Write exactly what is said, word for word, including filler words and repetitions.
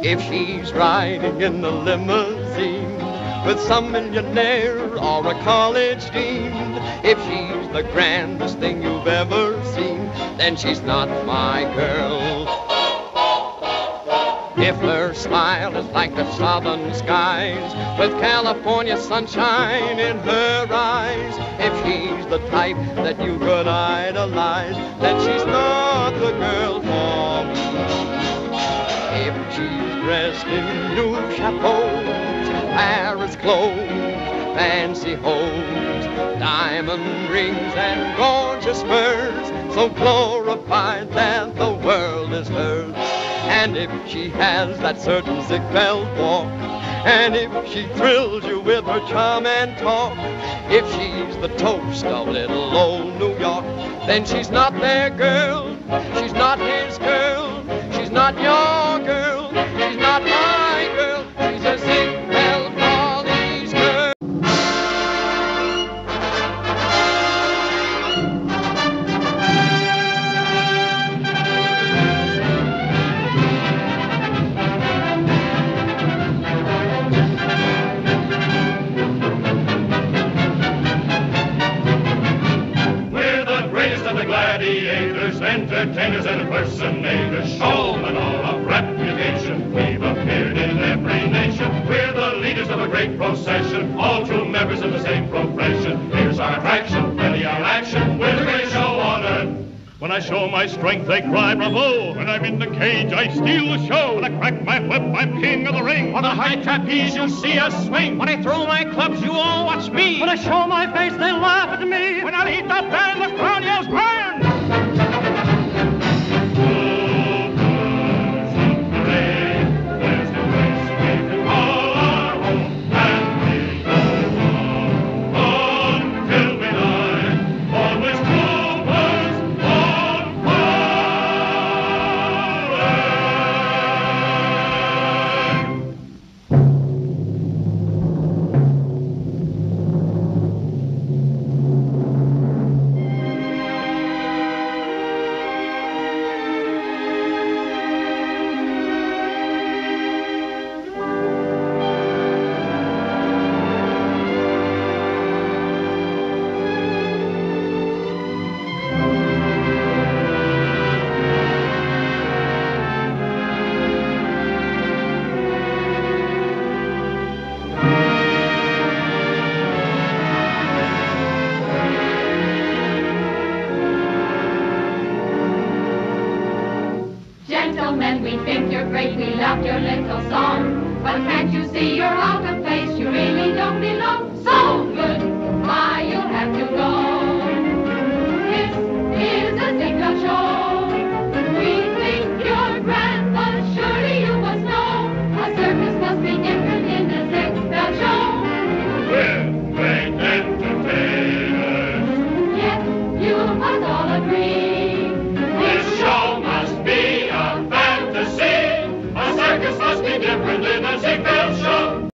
If she's riding in the limousine with some millionaire or a college dean, if she's the grandest thing you've ever seen, then she's not my girl. If her smile is like the southern skies with California sunshine in her eyes, if she's the type that you could idolize, then she's not the girl for me. If she's dressed in new chapeaus, Paris clothes, fancy hose, diamond rings and gorgeous furs, so glorified that the world is hers. And if she has that certain Ziegfeld walk, and if she thrills you with her charm and talk, if she's the toast of little old New York, then she's not their girl, she's not his girl, she's not your girl, she's not my girl, she's a Ziegfeld Follies girl. Gladiators, entertainers, and impersonators, showmen all of reputation. We've appeared in every nation. We're the leaders of a great procession, all true members of the same profession. Here's our attraction, ready our action. We're the greatest show on earth. When I show my strength, they cry bravo. When I'm in the cage, I steal the show. When I crack my whip, I'm king of the ring. On the high trapeze, you'll see us swing. When I throw my clubs, you all watch me. When I show my face, they laugh at me. When I lead the band, the crowd yells, burn! Gentlemen, we think you're great, we love your little song. But can't you see you're out of place, you really don't belong?